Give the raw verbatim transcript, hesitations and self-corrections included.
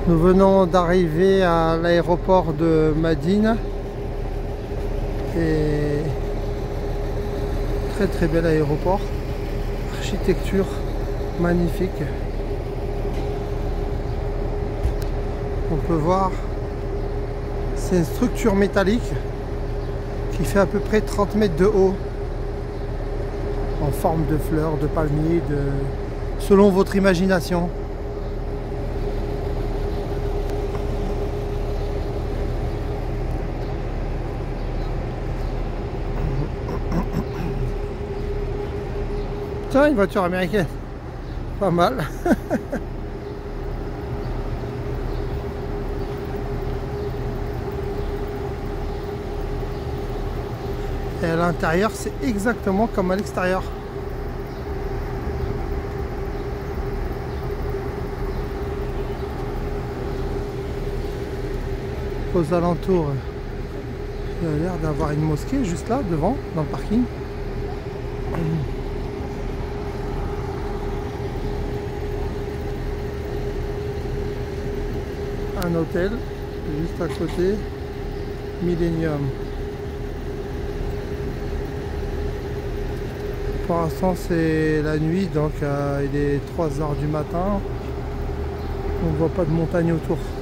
Nous venons d'arriver à l'aéroport de Madinah et très très bel aéroport, architecture magnifique. On peut voir, c'est une structure métallique qui fait à peu près trente mètres de haut, en forme de fleurs, de palmiers, de... selon votre imagination. Tiens, une voiture américaine, pas mal. Et à l'intérieur, c'est exactement comme à l'extérieur. Aux alentours, il y a l'air d'avoir une mosquée juste là, devant, dans le parking. Un hôtel, juste à côté, Millennium. Pour l'instant c'est la nuit, donc euh, il est trois heures du matin. On ne voit pas de montagne autour.